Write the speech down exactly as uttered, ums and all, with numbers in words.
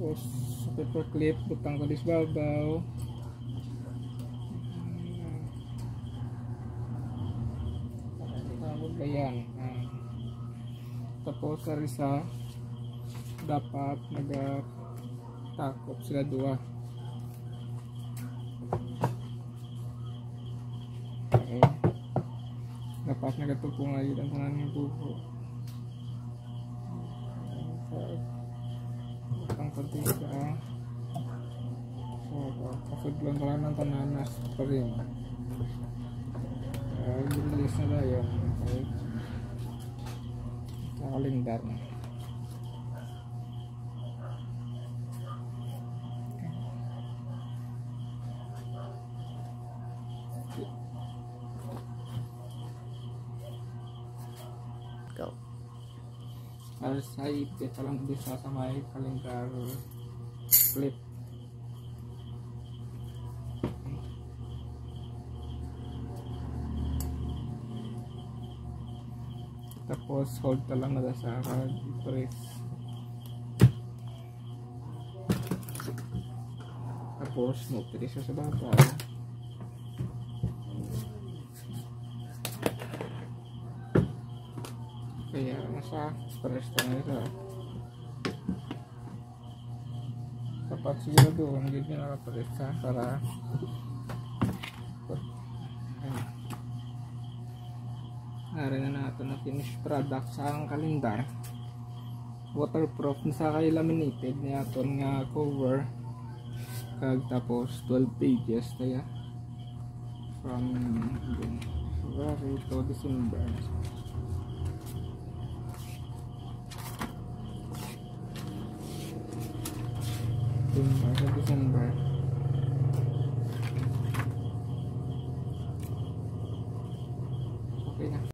Tapos sa paper clip butang ko dis babaw. Ayan. Tapos sa risa dapat nagatakop sila dua. Okay. Dapat nagatupong ayun ang tangan ng buko. Butang kontika. So, kasudlan ko lang ng tananas pa rin. Uh, release na tayo. Okay. Sa kalendar. Go. Alas ay ipit lang bisa sa may kalendar flip. Tapos hold ka lang na sa press. Tapos nutri siya sa baba. Kaya nasa press ka na ito. Dapat siguro doon hindi nyo nakapress ha para ari na natin na finished product sa ang kalendar. Waterproof na sa kay laminated niya aton nga cover. Kag tapos twelve pages kaya from February to December. December December